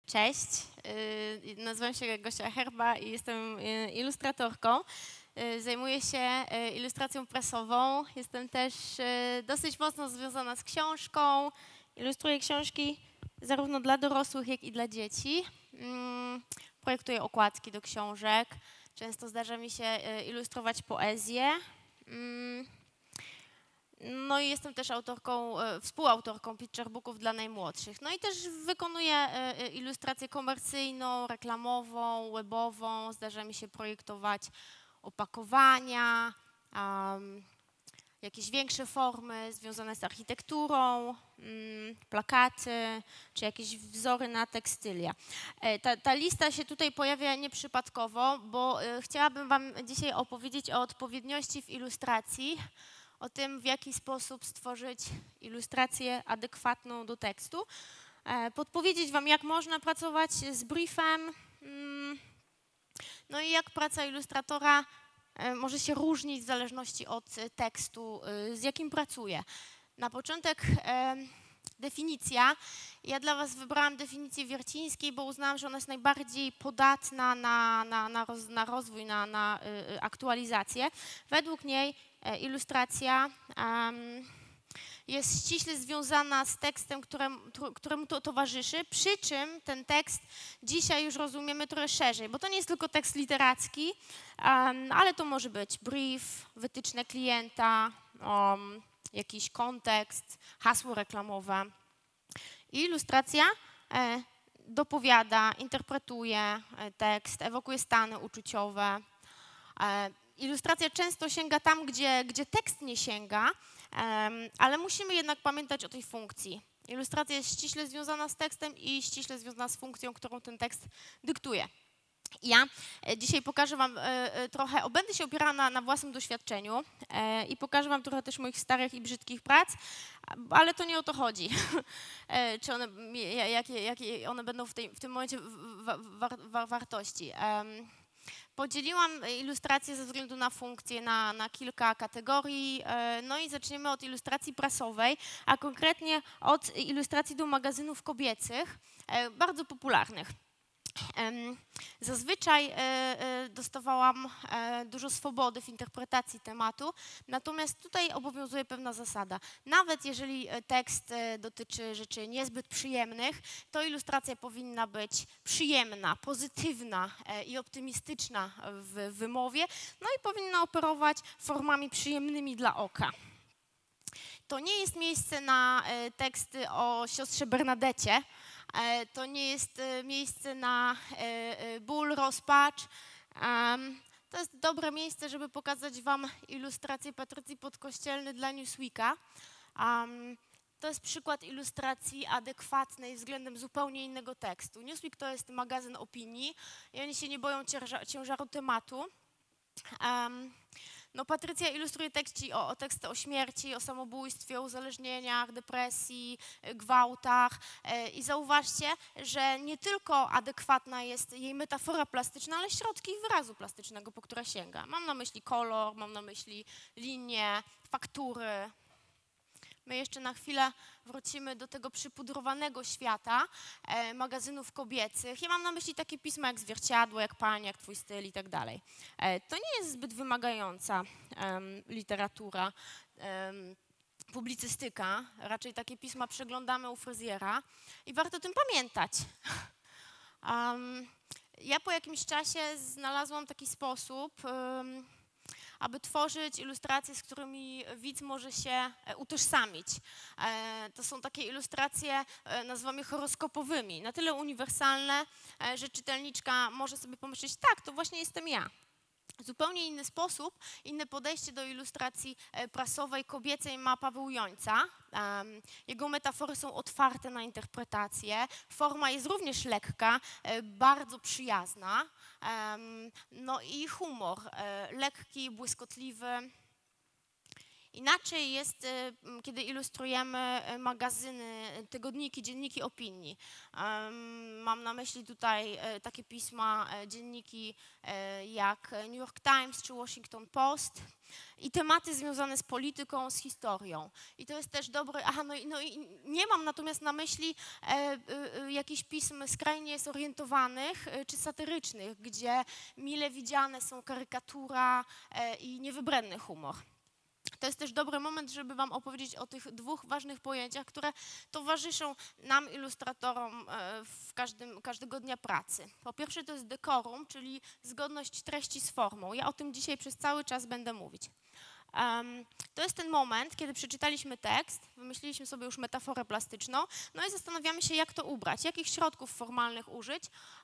Cześć, nazywam się Gosia Herba i jestem ilustratorką. Zajmuję się ilustracją prasową. Jestem też dosyć mocno związana z książką. Ilustruję książki zarówno dla dorosłych, jak i dla dzieci. Projektuję okładki do książek. Często zdarza mi się ilustrować poezję. No i jestem też współautorką picturebooków dla najmłodszych. No i też wykonuję ilustrację komercyjną, reklamową, webową. Zdarza mi się projektować opakowania, jakieś większe formy związane z architekturą, plakaty, czy jakieś wzory na tekstylia. Ta lista się tutaj pojawia nieprzypadkowo, bo chciałabym Wam dzisiaj opowiedzieć o odpowiedniości w ilustracji, o tym, w jaki sposób stworzyć ilustrację adekwatną do tekstu, podpowiedzieć Wam, jak można pracować z briefem, no i jak praca ilustratora może się różnić w zależności od tekstu, z jakim pracuje. Na początek definicja. Ja dla Was wybrałam definicję Wiercińskiej, bo uznałam, że ona jest najbardziej podatna na rozwój, na aktualizację. Według niej ilustracja jest ściśle związana z tekstem, któremu to towarzyszy, przy czym ten tekst dzisiaj już rozumiemy trochę szerzej, bo to nie jest tylko tekst literacki, ale to może być brief, wytyczne klienta, jakiś kontekst, hasło reklamowe. I ilustracja dopowiada, interpretuje tekst, ewokuje stany uczuciowe. Ilustracja często sięga tam, gdzie tekst nie sięga, ale musimy jednak pamiętać o tej funkcji. Ilustracja jest ściśle związana z tekstem i ściśle związana z funkcją, którą ten tekst dyktuje. Ja dzisiaj pokażę Wam trochę, będę się opierała na własnym doświadczeniu i pokażę Wam trochę też moich starych i brzydkich prac, ale to nie o to chodzi, czy jakie one będą w tym momencie wartości. Podzieliłam ilustrację ze względu na funkcję na kilka kategorii, no i zaczniemy od ilustracji prasowej, a konkretnie od ilustracji do magazynów kobiecych, bardzo popularnych. Zazwyczaj dostawałam dużo swobody w interpretacji tematu, natomiast tutaj obowiązuje pewna zasada. Nawet jeżeli tekst dotyczy rzeczy niezbyt przyjemnych, to ilustracja powinna być przyjemna, pozytywna i optymistyczna w wymowie, no i powinna operować formami przyjemnymi dla oka. To nie jest miejsce na teksty o siostrze Bernadecie. To nie jest miejsce na ból, rozpacz. To jest dobre miejsce, żeby pokazać Wam ilustrację Patrycji Podkościelny dla Newsweeka. To jest przykład ilustracji adekwatnej względem zupełnie innego tekstu. Newsweek to jest magazyn opinii i oni się nie boją ciężaru tematu. No, Patrycja ilustruje teksty o śmierci, o samobójstwie, o uzależnieniach, depresji, gwałtach i zauważcie, że nie tylko adekwatna jest jej metafora plastyczna, ale środki wyrazu plastycznego, po które sięga. Mam na myśli kolor, mam na myśli linie, faktury. My jeszcze na chwilę wrócimy do tego przypudrowanego świata magazynów kobiecych. Ja mam na myśli takie pisma jak Zwierciadło, jak Pani, jak Twój styl i tak dalej. To nie jest zbyt wymagająca literatura, publicystyka. Raczej takie pisma przeglądamy u fryzjera i warto o tym pamiętać. Ja po jakimś czasie znalazłam taki sposób, aby tworzyć ilustracje, z którymi widz może się utożsamić. To są takie ilustracje, nazywam je horoskopowymi, na tyle uniwersalne, że czytelniczka może sobie pomyśleć, tak, to właśnie jestem ja. Zupełnie inny sposób, inne podejście do ilustracji prasowej, kobiecej ma Paweł Jońca. Jego metafory są otwarte na interpretację. Forma jest również lekka, bardzo przyjazna. No i humor, lekki, błyskotliwy. Inaczej jest, kiedy ilustrujemy magazyny, tygodniki, dzienniki opinii. Mam na myśli tutaj takie pisma, dzienniki jak New York Times czy Washington Post i tematy związane z polityką, z historią. I to jest też dobry, no i nie mam natomiast na myśli jakichś pism skrajnie zorientowanych czy satyrycznych, gdzie mile widziane są karykatura i niewybredny humor. To jest też dobry moment, żeby wam opowiedzieć o tych dwóch ważnych pojęciach, które towarzyszą nam, ilustratorom, każdego dnia pracy. Po pierwsze to jest decorum, czyli zgodność treści z formą. Ja o tym dzisiaj przez cały czas będę mówić. To jest ten moment, kiedy przeczytaliśmy tekst, wymyśliliśmy sobie już metaforę plastyczną, no i zastanawiamy się, jak to ubrać, jakich środków formalnych użyć,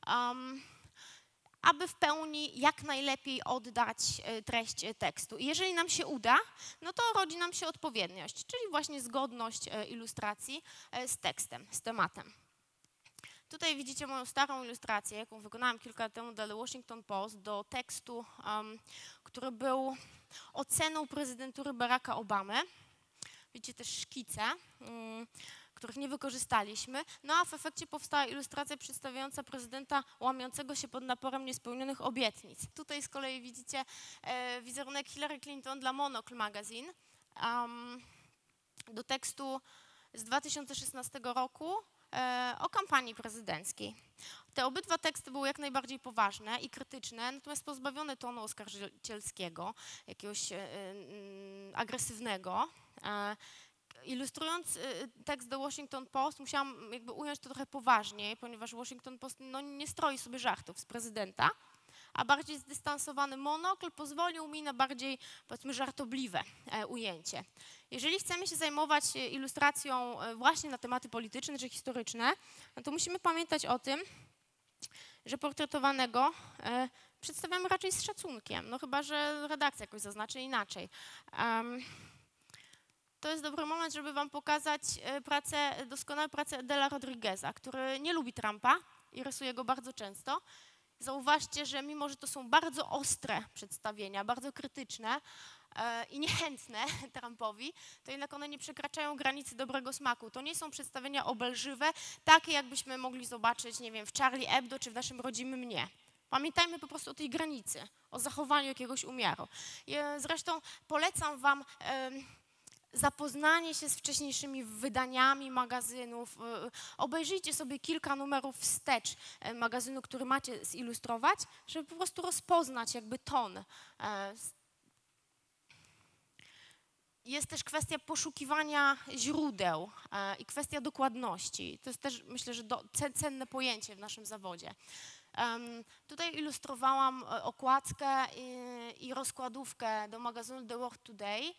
aby w pełni jak najlepiej oddać treść tekstu. I jeżeli nam się uda, no to rodzi nam się odpowiedniość, czyli właśnie zgodność ilustracji z tekstem, z tematem. Tutaj widzicie moją starą ilustrację, jaką wykonałam kilka lat temu dla The Washington Post, do tekstu, który był oceną prezydentury Baracka Obamy. Widzicie też szkice, których nie wykorzystaliśmy, no a w efekcie powstała ilustracja przedstawiająca prezydenta łamiącego się pod naporem niespełnionych obietnic. Tutaj z kolei widzicie wizerunek Hillary Clinton dla Monocle Magazine do tekstu z 2016 roku o kampanii prezydenckiej. Te obydwa teksty były jak najbardziej poważne i krytyczne, natomiast pozbawione tonu oskarżycielskiego, jakiegoś agresywnego. Ilustrując tekst The Washington Post, musiałam jakby ująć to trochę poważniej, ponieważ Washington Post no, nie stroi sobie żartów z prezydenta, a bardziej zdystansowany monokl pozwolił mi na bardziej, powiedzmy, żartobliwe ujęcie. Jeżeli chcemy się zajmować ilustracją właśnie na tematy polityczne czy historyczne, no to musimy pamiętać o tym, że portretowanego przedstawiamy raczej z szacunkiem, no chyba że redakcja jakoś zaznaczy inaczej. To jest dobry moment, żeby wam pokazać doskonałe pracę Adela Rodrigueza, który nie lubi Trumpa i rysuje go bardzo często. Zauważcie, że mimo, że to są bardzo ostre przedstawienia, bardzo krytyczne i niechętne Trumpowi, to jednak one nie przekraczają granicy dobrego smaku. To nie są przedstawienia obelżywe, takie jakbyśmy mogli zobaczyć, nie wiem, w Charlie Hebdo czy w Naszym rodzimym mnie. Pamiętajmy po prostu o tej granicy, o zachowaniu jakiegoś umiaru. Zresztą polecam wam zapoznanie się z wcześniejszymi wydaniami magazynów. Obejrzyjcie sobie kilka numerów wstecz magazynu, który macie zilustrować, żeby po prostu rozpoznać jakby ton. Jest też kwestia poszukiwania źródeł i kwestia dokładności. To jest też, myślę, że cenne pojęcie w naszym zawodzie. Tutaj ilustrowałam okładkę i rozkładówkę do magazynu The World Today.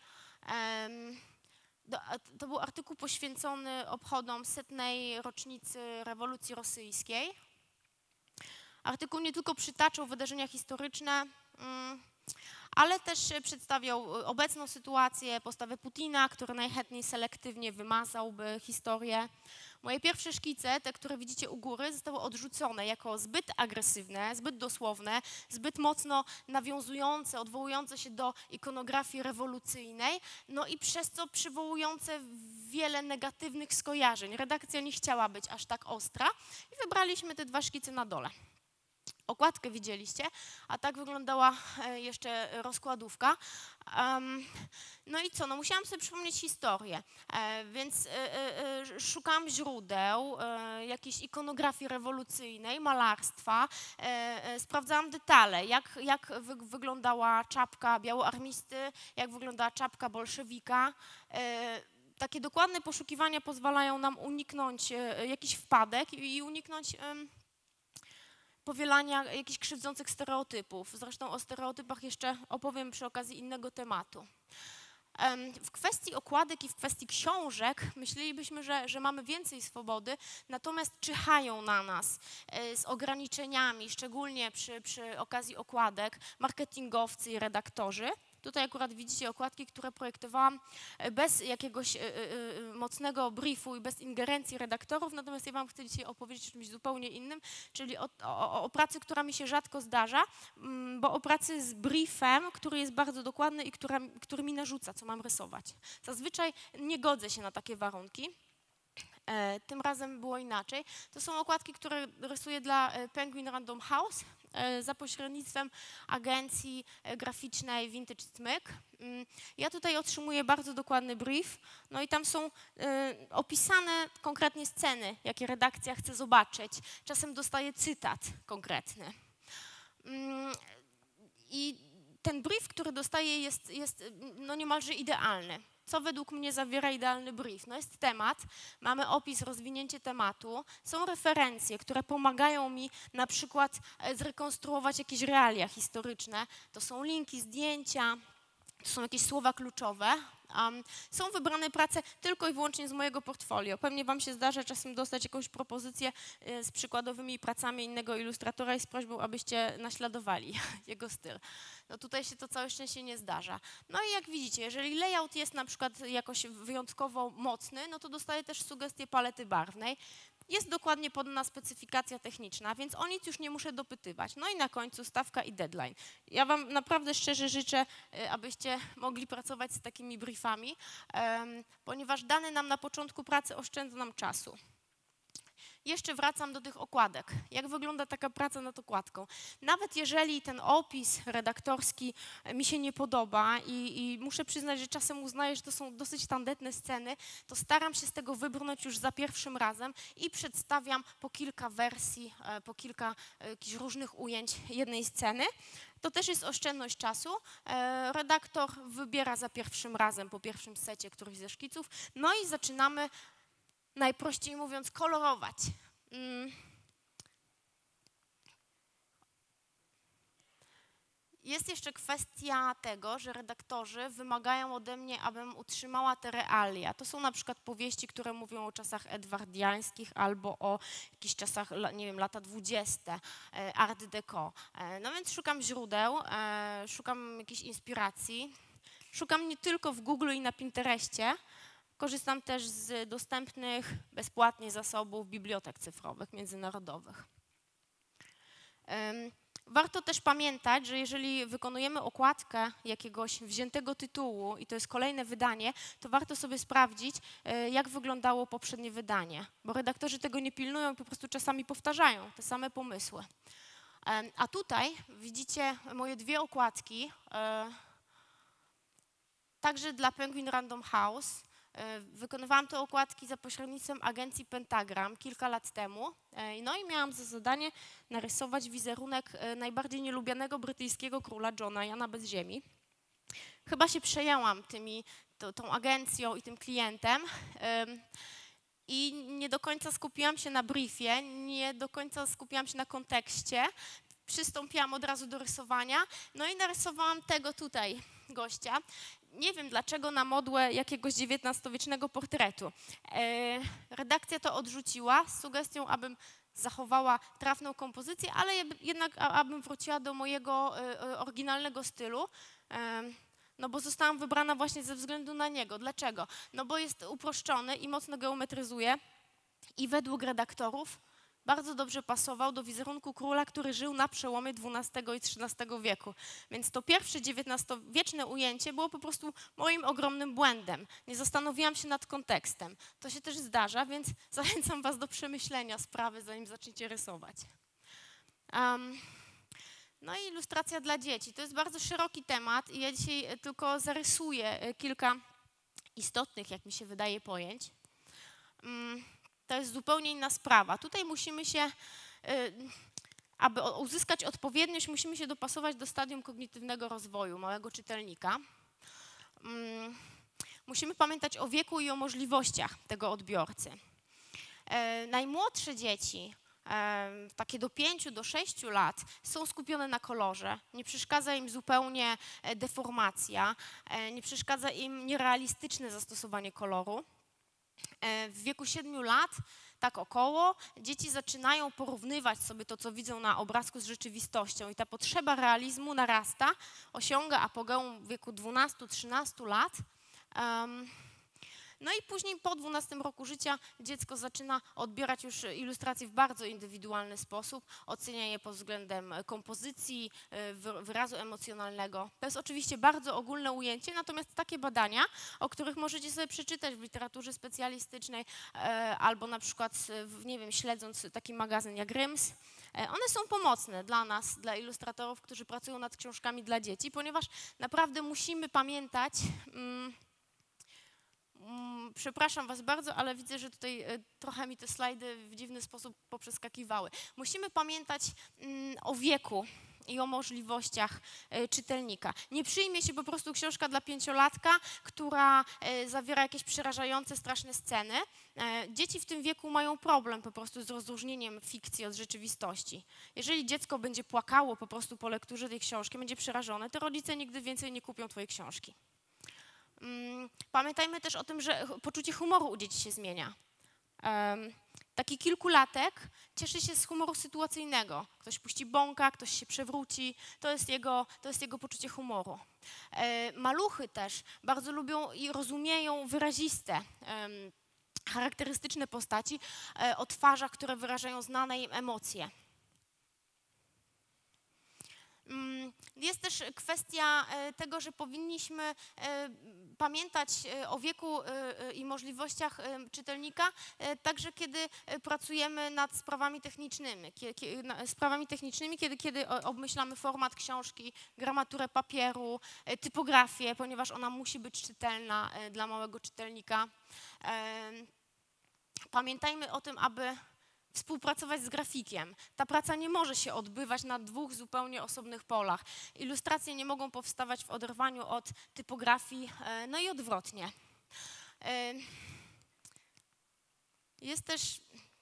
To był artykuł poświęcony obchodom 100. rocznicy rewolucji rosyjskiej. Artykuł nie tylko przytaczał wydarzenia historyczne, ale też przedstawiał obecną sytuację, postawę Putina, który najchętniej selektywnie wymazałby historię. Moje pierwsze szkice, te, które widzicie u góry, zostały odrzucone jako zbyt agresywne, zbyt dosłowne, zbyt mocno nawiązujące, odwołujące się do ikonografii rewolucyjnej, no i przez co przywołujące wiele negatywnych skojarzeń. Redakcja nie chciała być aż tak ostra i wybraliśmy te dwa szkice na dole. Okładkę widzieliście, a tak wyglądała jeszcze rozkładówka. No i co, no musiałam sobie przypomnieć historię, więc szukałam źródeł, jakiejś ikonografii rewolucyjnej, malarstwa, sprawdzałam detale, jak wyglądała czapka białoarmisty, jak wyglądała czapka bolszewika. Takie dokładne poszukiwania pozwalają nam uniknąć jakichś wpadek i uniknąć powielania jakichś krzywdzących stereotypów. Zresztą o stereotypach jeszcze opowiem przy okazji innego tematu. W kwestii okładek i w kwestii książek myślelibyśmy, że mamy więcej swobody, natomiast czyhają na nas z ograniczeniami, szczególnie przy okazji okładek, marketingowcy i redaktorzy. Tutaj akurat widzicie okładki, które projektowałam bez jakiegoś mocnego briefu i bez ingerencji redaktorów, natomiast ja wam chcę dzisiaj opowiedzieć o czymś zupełnie innym, czyli o pracy, która mi się rzadko zdarza, bo o pracy z briefem, który jest bardzo dokładny i który mi narzuca, co mam rysować. Zazwyczaj nie godzę się na takie warunki. Tym razem było inaczej. To są okładki, które rysuję dla Penguin Random House za pośrednictwem agencji graficznej Vintage Smyk. Ja tutaj otrzymuję bardzo dokładny brief, no i tam są opisane konkretnie sceny, jakie redakcja chce zobaczyć. Czasem dostaję cytat konkretny. I ten brief, który dostaję, jest no niemalże idealny. Co według mnie zawiera idealny brief? No jest temat, mamy opis, rozwinięcie tematu, są referencje, które pomagają mi na przykład zrekonstruować jakieś realia historyczne, to są linki, zdjęcia, to są jakieś słowa kluczowe. Są wybrane prace tylko i wyłącznie z mojego portfolio. Pewnie wam się zdarza czasem dostać jakąś propozycję z przykładowymi pracami innego ilustratora i z prośbą, abyście naśladowali jego styl. No tutaj się to całe szczęście nie zdarza. No i jak widzicie, jeżeli layout jest na przykład jakoś wyjątkowo mocny, no to dostaję też sugestię palety barwnej. Jest dokładnie podana specyfikacja techniczna, więc o nic już nie muszę dopytywać. No i na końcu stawka i deadline. Ja wam naprawdę szczerze życzę, abyście mogli pracować z takimi briefami, ponieważ dane nam na początku pracy oszczędza nam czasu. Jeszcze wracam do tych okładek. Jak wygląda taka praca nad okładką? Nawet jeżeli ten opis redaktorski mi się nie podoba i muszę przyznać, że czasem uznaję, że to są dosyć tandetne sceny, to staram się z tego wybrnąć już za pierwszym razem i przedstawiam po kilka wersji, po kilka jakichś różnych ujęć jednej sceny. To też jest oszczędność czasu. Redaktor wybiera za pierwszym razem, po pierwszym secie któryś ze szkiców, no i zaczynamy, najprościej mówiąc, kolorować. Jest jeszcze kwestia tego, że redaktorzy wymagają ode mnie, abym utrzymała te realia. To są na przykład powieści, które mówią o czasach edwardiańskich albo o jakichś czasach, nie wiem, lata 20, art déco. No więc szukam źródeł, szukam jakiejś inspiracji. Szukam nie tylko w Google i na Pinterestie, korzystam też z dostępnych bezpłatnie zasobów bibliotek cyfrowych międzynarodowych. Warto też pamiętać, że jeżeli wykonujemy okładkę jakiegoś wziętego tytułu i to jest kolejne wydanie, to warto sobie sprawdzić, jak wyglądało poprzednie wydanie, bo redaktorzy tego nie pilnują i po prostu czasami powtarzają te same pomysły. A tutaj widzicie moje dwie okładki, także dla Penguin Random House. Wykonywałam te okładki za pośrednictwem agencji Pentagram kilka lat temu. No i miałam za zadanie narysować wizerunek najbardziej nielubianego brytyjskiego króla Johna, Jana bez ziemi. Chyba się przejęłam tą agencją i tym klientem i nie do końca skupiłam się na briefie, nie do końca skupiłam się na kontekście. Przystąpiłam od razu do rysowania, no i narysowałam tego tutaj gościa. Nie wiem dlaczego na modłę jakiegoś XIX-wiecznego portretu. Redakcja to odrzuciła z sugestią, abym zachowała trafną kompozycję, ale jednak abym wróciła do mojego oryginalnego stylu, no bo zostałam wybrana właśnie ze względu na niego. Dlaczego? No bo jest uproszczony i mocno geometryzuje i według redaktorów bardzo dobrze pasował do wizerunku króla, który żył na przełomie XII i XIII wieku. Więc to pierwsze XIX-wieczne ujęcie było po prostu moim ogromnym błędem. Nie zastanowiłam się nad kontekstem. To się też zdarza, więc zachęcam was do przemyślenia sprawy, zanim zaczniecie rysować. No i ilustracja dla dzieci. To jest bardzo szeroki temat i ja dzisiaj tylko zarysuję kilka istotnych, jak mi się wydaje, pojęć. To jest zupełnie inna sprawa. Tutaj musimy się, aby uzyskać odpowiedniość, musimy się dopasować do stadium kognitywnego rozwoju małego czytelnika. Musimy pamiętać o wieku i o możliwościach tego odbiorcy. Najmłodsze dzieci, takie do 5 do 6 lat, są skupione na kolorze. Nie przeszkadza im zupełnie deformacja, nie przeszkadza im nierealistyczne zastosowanie koloru. W wieku 7 lat tak około, dzieci zaczynają porównywać sobie to, co widzą na obrazku z rzeczywistością i ta potrzeba realizmu narasta, osiąga apogeum w wieku 12-13 lat. No i później po 12 roku życia dziecko zaczyna odbierać już ilustracje w bardzo indywidualny sposób, ocenia je pod względem kompozycji, wyrazu emocjonalnego. To jest oczywiście bardzo ogólne ujęcie, natomiast takie badania, o których możecie sobie przeczytać w literaturze specjalistycznej albo na przykład, nie wiem, śledząc taki magazyn jak Grimm's, one są pomocne dla nas, dla ilustratorów, którzy pracują nad książkami dla dzieci, ponieważ naprawdę musimy pamiętać. Przepraszam Was bardzo, ale widzę, że tutaj trochę mi te slajdy w dziwny sposób poprzeskakiwały. Musimy pamiętać o wieku i o możliwościach czytelnika. Nie przyjmie się po prostu książka dla 5-latka, która zawiera jakieś przerażające, straszne sceny. Dzieci w tym wieku mają problem po prostu z rozróżnieniem fikcji od rzeczywistości. Jeżeli dziecko będzie płakało po prostu po lekturze tej książki, będzie przerażone, to rodzice nigdy więcej nie kupią Twojej książki. Pamiętajmy też o tym, że poczucie humoru u dzieci się zmienia. Taki kilkulatek cieszy się z humoru sytuacyjnego. Ktoś puści bąka, ktoś się przewróci, to jest jego poczucie humoru. Maluchy też bardzo lubią i rozumieją wyraziste, charakterystyczne postaci o twarzach, które wyrażają znane im emocje. Jest też kwestia tego, że powinniśmy pamiętać o wieku i możliwościach czytelnika, także kiedy pracujemy nad sprawami technicznymi, kiedy obmyślamy format książki, gramaturę papieru, typografię, ponieważ ona musi być czytelna dla małego czytelnika. Pamiętajmy o tym, aby współpracować z grafikiem. Ta praca nie może się odbywać na dwóch zupełnie osobnych polach. Ilustracje nie mogą powstawać w oderwaniu od typografii, no i odwrotnie. Jest też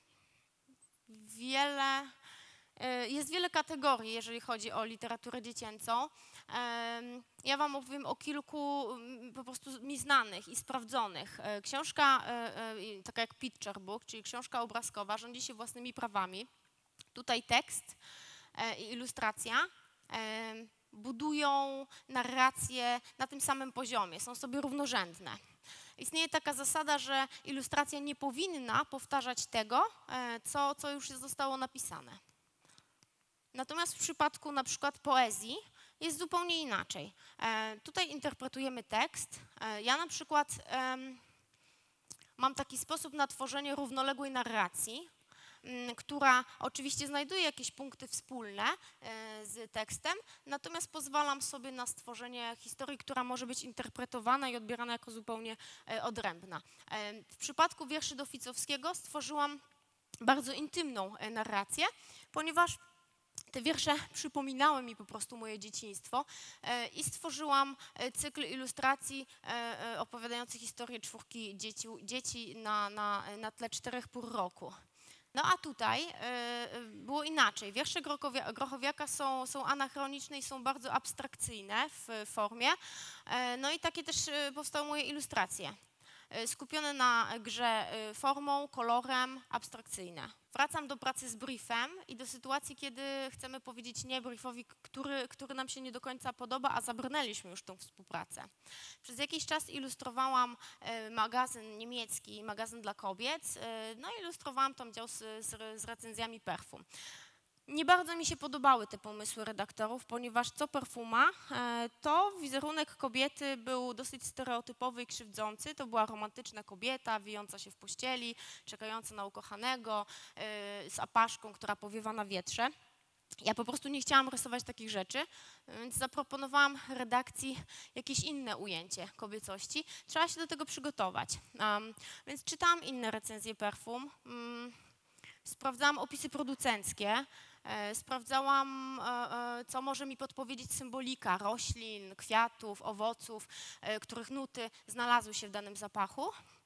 wiele kategorii, jeżeli chodzi o literaturę dziecięcą. Ja Wam opowiem o kilku po prostu mi znanych i sprawdzonych. Książka taka jak picture book, czyli książka obrazkowa, rządzi się własnymi prawami. Tutaj tekst i ilustracja budują narrację na tym samym poziomie, są sobie równorzędne. Istnieje taka zasada, że ilustracja nie powinna powtarzać tego, co już zostało napisane. Natomiast w przypadku na przykład poezji jest zupełnie inaczej. Tutaj interpretujemy tekst. Ja na przykład mam taki sposób na tworzenie równoległej narracji, która oczywiście znajduje jakieś punkty wspólne z tekstem, natomiast pozwalam sobie na stworzenie historii, która może być interpretowana i odbierana jako zupełnie odrębna. W przypadku wierszy Doficowskiego stworzyłam bardzo intymną narrację, ponieważ te wiersze przypominały mi po prostu moje dzieciństwo i stworzyłam cykl ilustracji opowiadających historię 4 dzieci na tle 4 pór roku. No a tutaj było inaczej. Wiersze Grochowiaka są anachroniczne i są bardzo abstrakcyjne w formie. No i takie też powstały moje ilustracje. Skupione na grze formą, kolorem, abstrakcyjne. Wracam do pracy z briefem i do sytuacji, kiedy chcemy powiedzieć nie briefowi, który nam się nie do końca podoba, a zabrnęliśmy już tą współpracę. Przez jakiś czas ilustrowałam magazyn niemiecki, magazyn dla kobiet, no i ilustrowałam tam dział z recenzjami perfum. Nie bardzo mi się podobały te pomysły redaktorów, ponieważ co perfuma, to wizerunek kobiety był dosyć stereotypowy i krzywdzący. To była romantyczna kobieta, wijąca się w pościeli, czekająca na ukochanego, z apaszką, która powiewa na wietrze. Ja po prostu nie chciałam rysować takich rzeczy, więc zaproponowałam redakcji jakieś inne ujęcie kobiecości. Trzeba się do tego przygotować. Więc czytałam inne recenzje perfum, sprawdzałam opisy producenckie, sprawdzałam, co może mi podpowiedzieć symbolika roślin, kwiatów, owoców, których nuty znalazły się w danym zapachu.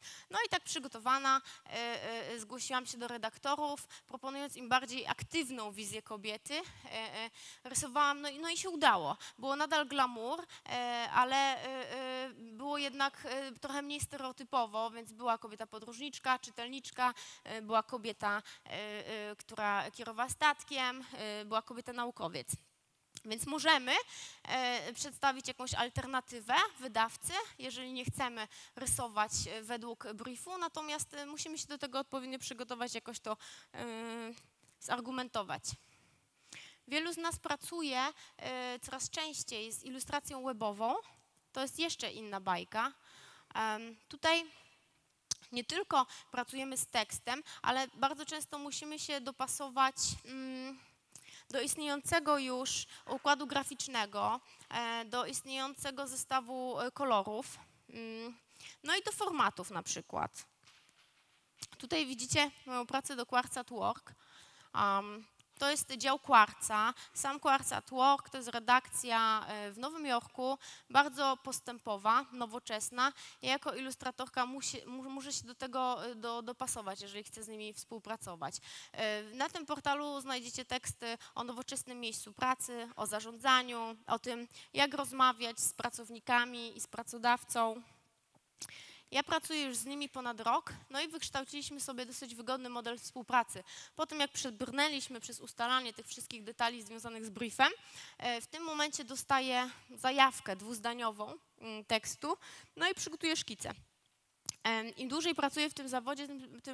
No i tak przygotowana zgłosiłam się do redaktorów, proponując im bardziej aktywną wizję kobiety. Rysowałam, no i się udało. Było nadal glamour, ale było jednak trochę mniej stereotypowo, więc była kobieta podróżniczka, czytelniczka, była kobieta, która kierowała statkiem, była kobieta naukowiec. Więc możemy przedstawić jakąś alternatywę wydawcy, jeżeli nie chcemy rysować według briefu, natomiast musimy się do tego odpowiednio przygotować, jakoś to zargumentować. Wielu z nas pracuje coraz częściej z ilustracją webową. To jest jeszcze inna bajka. Tutaj nie tylko pracujemy z tekstem, ale bardzo często musimy się dopasować do istniejącego już układu graficznego, do istniejącego zestawu kolorów, no i do formatów na przykład. Tutaj widzicie moją pracę do Quartz at Work. To jest dział Quartza. Sam Quartz at Work to jest redakcja w Nowym Jorku, bardzo postępowa, nowoczesna. Ja jako ilustratorka muszę się do tego dopasować, jeżeli chcę z nimi współpracować. Na tym portalu znajdziecie teksty o nowoczesnym miejscu pracy, o zarządzaniu, o tym, jak rozmawiać z pracownikami i z pracodawcą. Ja pracuję już z nimi ponad rok, no i wykształciliśmy sobie dosyć wygodny model współpracy. Po tym, jak przebrnęliśmy przez ustalanie tych wszystkich detali związanych z briefem, w tym momencie dostaję zajawkę dwuzdaniową tekstu, no i przygotuję szkicę. Im dłużej pracuję w tym zawodzie,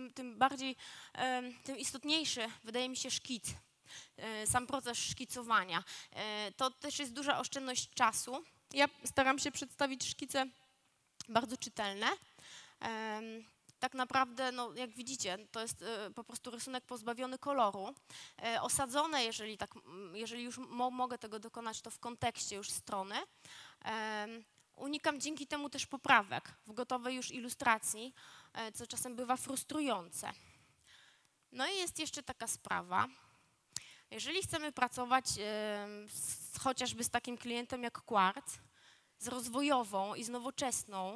tym istotniejszy wydaje mi się szkic, sam proces szkicowania. To też jest duża oszczędność czasu. Ja staram się przedstawić szkice bardzo czytelne. Tak naprawdę, no, jak widzicie, to jest po prostu rysunek pozbawiony koloru. Osadzone, jeżeli już mogę tego dokonać, to w kontekście już strony. Unikam dzięki temu też poprawek w gotowej już ilustracji, co czasem bywa frustrujące. No i jest jeszcze taka sprawa. Jeżeli chcemy pracować chociażby z takim klientem jak Quartz, z rozwojową i z nowoczesną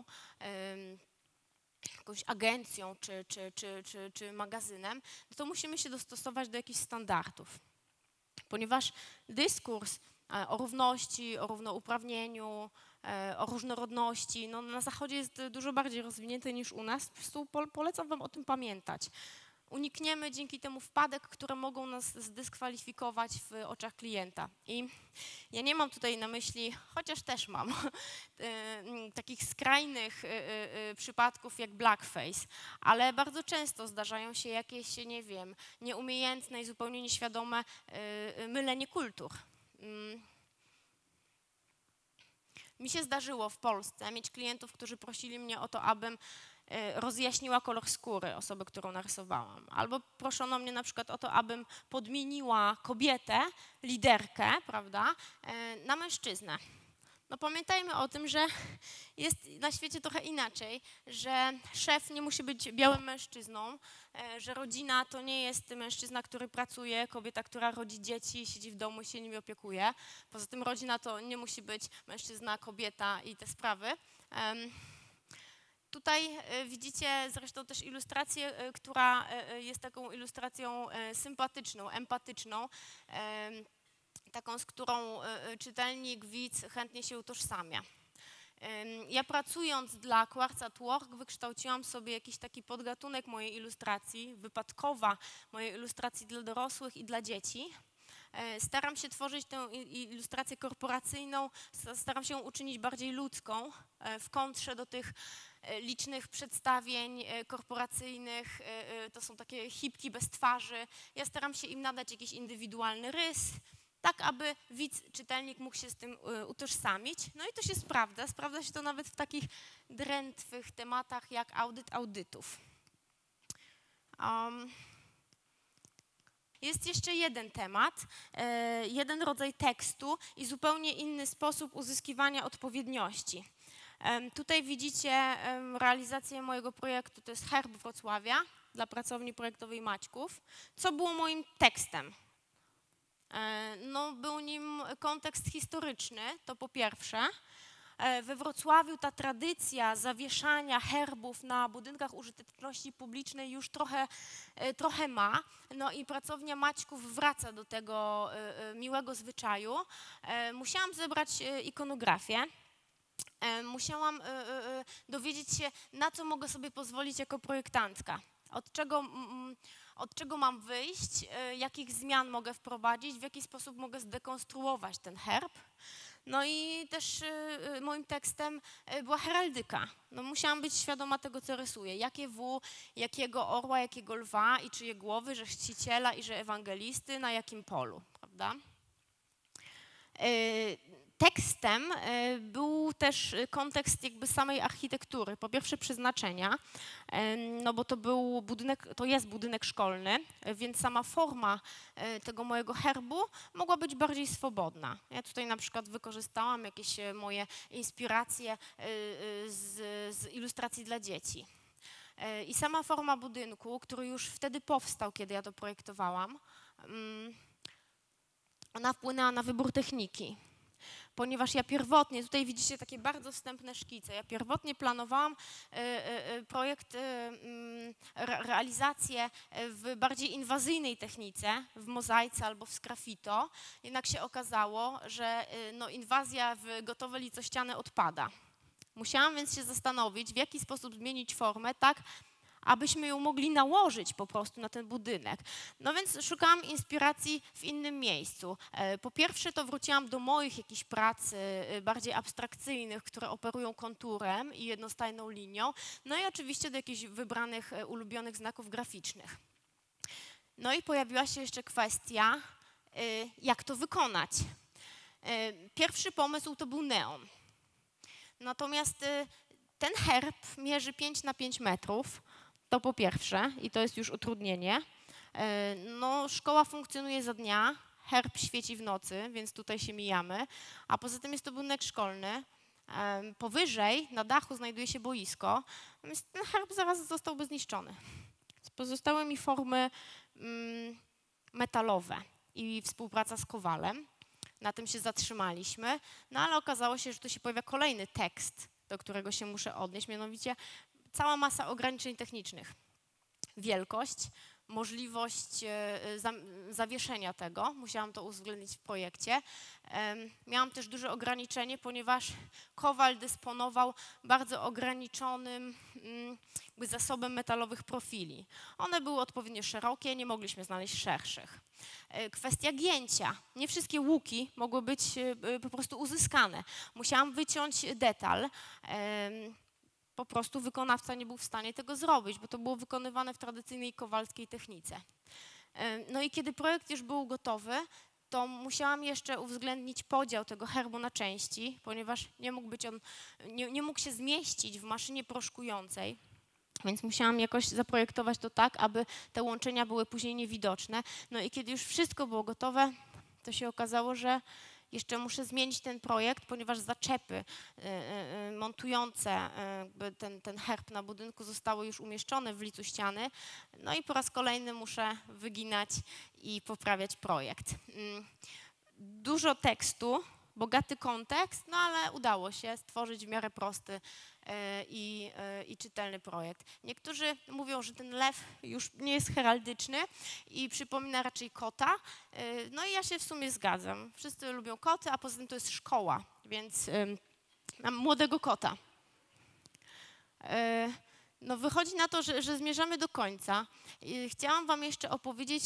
jakąś agencją czy magazynem, to musimy się dostosować do jakichś standardów. Ponieważ dyskurs o równości, o równouprawnieniu, o różnorodności, no na Zachodzie jest dużo bardziej rozwinięty niż u nas. Po prostu polecam wam o tym pamiętać. Unikniemy dzięki temu wpadek, które mogą nas zdyskwalifikować w oczach klienta. I ja nie mam tutaj na myśli, chociaż też mam, takich skrajnych przypadków jak blackface, ale bardzo często zdarzają się jakieś, nie wiem, nieumiejętne i zupełnie nieświadome mylenie kultur. Mi się zdarzyło w Polsce mieć klientów, którzy prosili mnie o to, abym rozjaśniła kolor skóry osoby, którą narysowałam. Albo proszono mnie na przykład o to, abym podmieniła kobietę, liderkę, prawda, na mężczyznę. No pamiętajmy o tym, że jest na świecie trochę inaczej, że szef nie musi być białym mężczyzną, że rodzina to nie jest mężczyzna, który pracuje, kobieta, która rodzi dzieci, siedzi w domu i się nimi opiekuje. Poza tym rodzina to nie musi być mężczyzna, kobieta i te sprawy. Tutaj widzicie zresztą też ilustrację, która jest taką ilustracją sympatyczną, empatyczną, taką, z którą czytelnik, widz chętnie się utożsamia. Ja pracując dla Quartz at Work wykształciłam sobie jakiś taki podgatunek mojej ilustracji, wypadkowa mojej ilustracji dla dorosłych i dla dzieci. Staram się tworzyć tę ilustrację korporacyjną, staram się ją uczynić bardziej ludzką, w kontrze do tych licznych przedstawień korporacyjnych, to są takie chipki bez twarzy. Ja staram się im nadać jakiś indywidualny rys, tak aby widz, czytelnik mógł się z tym utożsamić. No i to się sprawdza się to nawet w takich drętwych tematach jak audyt audytów. Jest jeszcze jeden temat, jeden rodzaj tekstu i zupełnie inny sposób uzyskiwania odpowiedniości. Tutaj widzicie realizację mojego projektu, to jest herb Wrocławia dla pracowni projektowej Maćków. Co było moim tekstem? No, był nim kontekst historyczny, to po pierwsze. We Wrocławiu ta tradycja zawieszania herbów na budynkach użyteczności publicznej już trochę ma. No i pracownia Maćków wraca do tego miłego zwyczaju. Musiałam zebrać ikonografię. Musiałam dowiedzieć się, na co mogę sobie pozwolić jako projektantka. Od czego mam wyjść, jakich zmian mogę wprowadzić, w jaki sposób mogę zdekonstruować ten herb. No i też moim tekstem była heraldyka. No, musiałam być świadoma tego, co rysuję. Jakie W, jakiego orła, jakiego lwa i czyje głowy, że chrzciciela i że ewangelisty, na jakim polu, prawda? Tekstem był też kontekst jakby samej architektury. Po pierwsze przeznaczenia, no bo to jest budynek szkolny, więc sama forma tego mojego herbu mogła być bardziej swobodna. Ja tutaj na przykład wykorzystałam jakieś moje inspiracje z ilustracji dla dzieci. I sama forma budynku, który już wtedy powstał, kiedy ja to projektowałam, ona wpłynęła na wybór techniki. Ponieważ ja pierwotnie, tutaj widzicie takie bardzo wstępne szkice, ja pierwotnie planowałam projekt, realizację w bardziej inwazyjnej technice, w mozaice albo w sgraffito, jednak się okazało, że no, inwazja w gotowe licościany odpada. Musiałam więc się zastanowić, w jaki sposób zmienić formę tak, abyśmy ją mogli nałożyć po prostu na ten budynek. No więc szukałam inspiracji w innym miejscu. Po pierwsze to wróciłam do moich jakichś prac bardziej abstrakcyjnych, które operują konturem i jednostajną linią, no i oczywiście do jakichś wybranych, ulubionych znaków graficznych. No i pojawiła się jeszcze kwestia, jak to wykonać. Pierwszy pomysł to był neon. Natomiast ten herb mierzy 5 na 5 metrów. To po pierwsze i to jest już utrudnienie. No, szkoła funkcjonuje za dnia, herb świeci w nocy, więc tutaj się mijamy, a poza tym jest to budynek szkolny. Powyżej, na dachu znajduje się boisko, więc ten herb zaraz zostałby zniszczony. Pozostały mi formy metalowe i współpraca z kowalem. Na tym się zatrzymaliśmy, no ale okazało się, że tu się pojawia kolejny tekst, do którego się muszę odnieść, mianowicie cała masa ograniczeń technicznych. Wielkość, możliwość zawieszenia tego, musiałam to uwzględnić w projekcie. Miałam też duże ograniczenie, ponieważ kowal dysponował bardzo ograniczonym zasobem metalowych profili. One były odpowiednio szerokie, nie mogliśmy znaleźć szerszych. Kwestia gięcia. Nie wszystkie łuki mogły być po prostu uzyskane. Musiałam wyciąć detal. Po prostu wykonawca nie był w stanie tego zrobić, bo to było wykonywane w tradycyjnej kowalskiej technice. No i kiedy projekt już był gotowy, to musiałam jeszcze uwzględnić podział tego herbu na części, ponieważ nie mógł się zmieścić w maszynie proszkującej, więc musiałam jakoś zaprojektować to tak, aby te łączenia były później niewidoczne. No i kiedy już wszystko było gotowe, to się okazało, że jeszcze muszę zmienić ten projekt, ponieważ zaczepy montujące ten herb na budynku zostały już umieszczone w licu ściany. No i po raz kolejny muszę wyginać i poprawiać projekt. Dużo tekstu, bogaty kontekst, no ale udało się stworzyć w miarę prosty i czytelny projekt. Niektórzy mówią, że ten lew już nie jest heraldyczny i przypomina raczej kota. No i ja się w sumie zgadzam. Wszyscy lubią koty, a poza tym to jest szkoła, więc mam młodego kota. No wychodzi na to, że zmierzamy do końca. Chciałam wam jeszcze opowiedzieć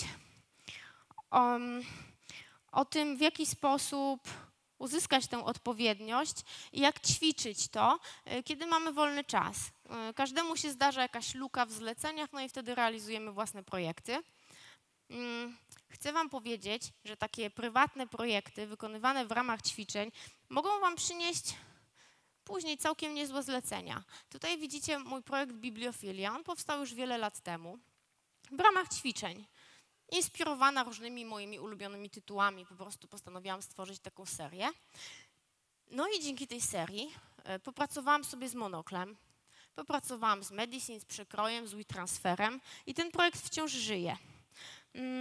o tym, w jaki sposób uzyskać tę odpowiedniość i jak ćwiczyć to, kiedy mamy wolny czas. Każdemu się zdarza jakaś luka w zleceniach, no i wtedy realizujemy własne projekty. Chcę wam powiedzieć, że takie prywatne projekty wykonywane w ramach ćwiczeń mogą wam przynieść później całkiem niezłe zlecenia. Tutaj widzicie mój projekt Bibliofilia. On powstał już wiele lat temu w ramach ćwiczeń. Inspirowana różnymi moimi ulubionymi tytułami, po prostu postanowiłam stworzyć taką serię. No i dzięki tej serii popracowałam sobie z monoklem, popracowałam z Medicine, z przekrojem, z WeTransferem i ten projekt wciąż żyje.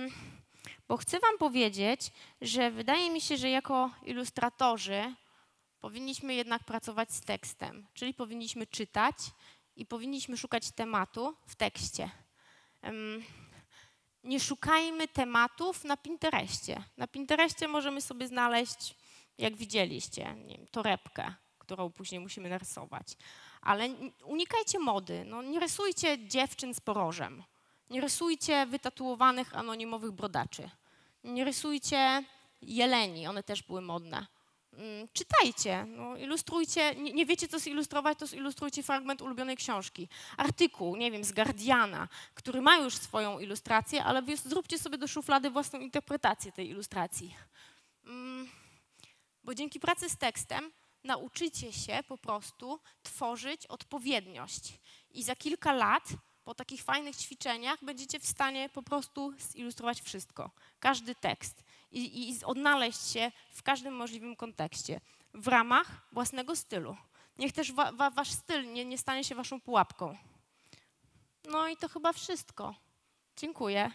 Bo chcę wam powiedzieć, że wydaje mi się, że jako ilustratorzy Powinniśmy jednak pracować z tekstem, czyli powinniśmy czytać i powinniśmy szukać tematu w tekście. Nie szukajmy tematów na Pinterestie. Na Pinterestie możemy sobie znaleźć, jak widzieliście, nie wiem, torebkę, którą później musimy narysować. Ale unikajcie mody. No, nie rysujcie dziewczyn z porożem. Nie rysujcie wytatuowanych anonimowych brodaczy. Nie rysujcie jeleni, one też były modne. Czytajcie, no, ilustrujcie, nie wiecie co zilustrować, to zilustrujcie fragment ulubionej książki. Artykuł, nie wiem, z Guardiana, który ma już swoją ilustrację, ale wy zróbcie sobie do szuflady własną interpretację tej ilustracji. Bo dzięki pracy z tekstem nauczycie się po prostu tworzyć odpowiedniość. I za kilka lat po takich fajnych ćwiczeniach będziecie w stanie po prostu zilustrować wszystko, każdy tekst i odnaleźć się w każdym możliwym kontekście w ramach własnego stylu. Niech też wasz styl nie stanie się waszą pułapką. No i to chyba wszystko. Dziękuję.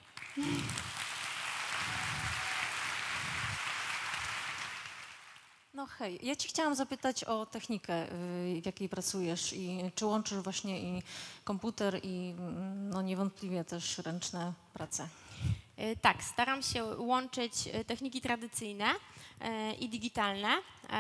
No hej, ja ci chciałam zapytać o technikę, w jakiej pracujesz i czy łączysz właśnie i komputer i no niewątpliwie też ręczne prace. Tak, staram się łączyć techniki tradycyjne i digitalne.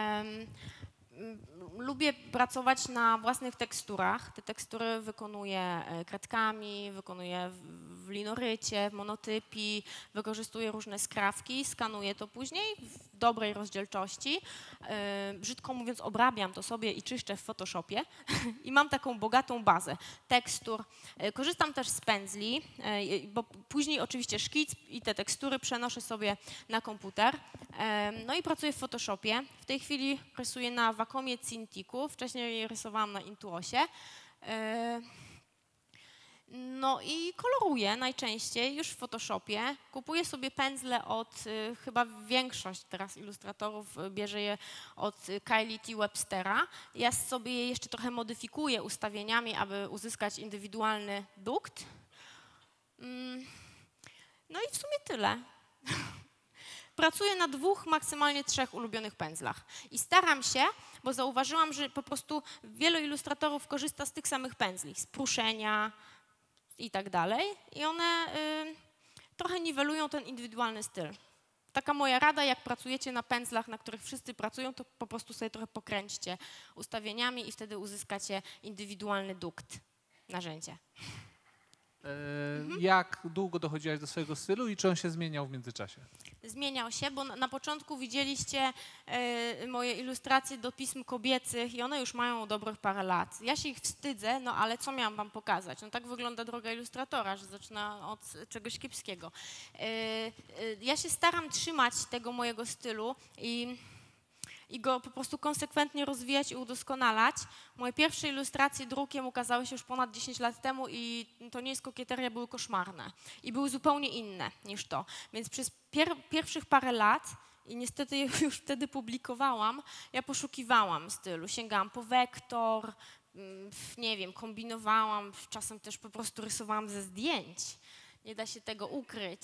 Lubię pracować na własnych teksturach. Te tekstury wykonuję kredkami, wykonuję w linorycie, w monotypii, wykorzystuję różne skrawki, skanuję to później w dobrej rozdzielczości. Brzydko mówiąc, obrabiam to sobie i czyszczę w Photoshopie i mam taką bogatą bazę tekstur. Korzystam też z pędzli, bo później oczywiście szkic i te tekstury przenoszę sobie na komputer. No i pracuję w Photoshopie. W tej chwili rysuję na Wacomie Cintiqu, wcześniej rysowałam na Intuosie. No i koloruję najczęściej już w Photoshopie. Kupuję sobie pędzle chyba większość teraz ilustratorów bierze je od Kylie T. Webstera. Ja sobie je jeszcze trochę modyfikuję ustawieniami, aby uzyskać indywidualny dukt. No i w sumie tyle. Pracuję na 2, maksymalnie 3 ulubionych pędzlach. I staram się, bo zauważyłam, że po prostu wielu ilustratorów korzysta z tych samych pędzli, z pruszenia i tak dalej. I one trochę niwelują ten indywidualny styl. Taka moja rada, jak pracujecie na pędzlach, na których wszyscy pracują, to po prostu sobie trochę pokręćcie ustawieniami i wtedy uzyskacie indywidualny dukt narzędzia. Jak długo dochodziłaś do swojego stylu i czy on się zmieniał w międzyczasie? Zmieniał się, bo na początku widzieliście moje ilustracje do pism kobiecych i one już mają dobrych parę lat. Ja się ich wstydzę, no ale co miałam wam pokazać? No tak wygląda droga ilustratora, że zaczyna od czegoś kiepskiego. Ja się staram trzymać tego mojego stylu i go po prostu konsekwentnie rozwijać i udoskonalać. Moje pierwsze ilustracje drukiem ukazały się już ponad 10 lat temu i to nie jest kokieteria, były koszmarne. I były zupełnie inne niż to. Więc przez pierwszych parę lat, i niestety je już wtedy publikowałam, ja poszukiwałam stylu. Sięgałam po wektor, nie wiem, kombinowałam, czasem też po prostu rysowałam ze zdjęć. Nie da się tego ukryć.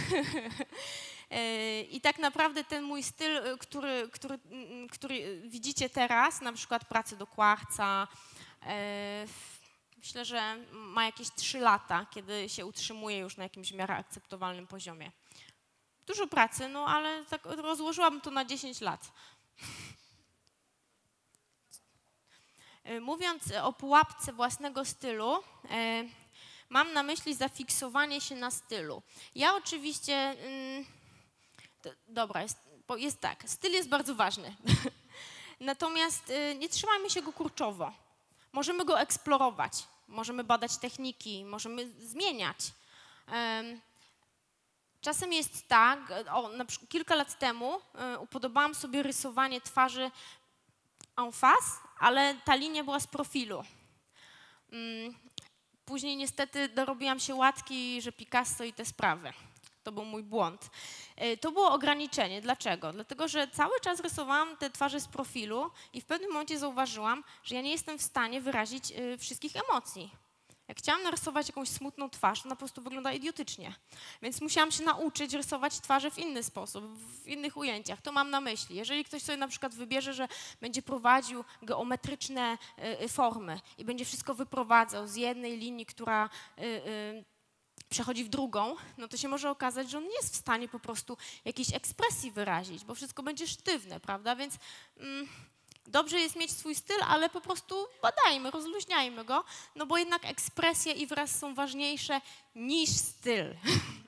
I tak naprawdę ten mój styl, który widzicie teraz, na przykład pracy do kwarca, myślę, że ma jakieś 3 lata, kiedy się utrzymuje już na jakimś w miarę akceptowalnym poziomie. Dużo pracy, no ale tak rozłożyłabym to na 10 lat. Mówiąc o pułapce własnego stylu, mam na myśli zafiksowanie się na stylu. Ja oczywiście, dobra, jest tak, styl jest bardzo ważny, natomiast nie trzymajmy się go kurczowo. Możemy go eksplorować, możemy badać techniki, możemy zmieniać. Czasem jest tak, na przykład kilka lat temu upodobałam sobie rysowanie twarzy en face, ale ta linia była z profilu. Później niestety dorobiłam się łatki, że Picasso i te sprawy. To był mój błąd. To było ograniczenie. Dlaczego? Dlatego, że cały czas rysowałam te twarze z profilu i w pewnym momencie zauważyłam, że ja nie jestem w stanie wyrazić wszystkich emocji. Jak chciałam narysować jakąś smutną twarz, to ona po prostu wygląda idiotycznie. Więc musiałam się nauczyć rysować twarze w inny sposób, w innych ujęciach. To mam na myśli. Jeżeli ktoś sobie na przykład wybierze, że będzie prowadził geometryczne formy i będzie wszystko wyprowadzał z jednej linii, która przechodzi w drugą, no to się może okazać, że on nie jest w stanie po prostu jakiejś ekspresji wyrazić, bo wszystko będzie sztywne, prawda? Więc dobrze jest mieć swój styl, ale po prostu badajmy, rozluźniajmy go, no bo jednak ekspresja i wyraz są ważniejsze niż styl.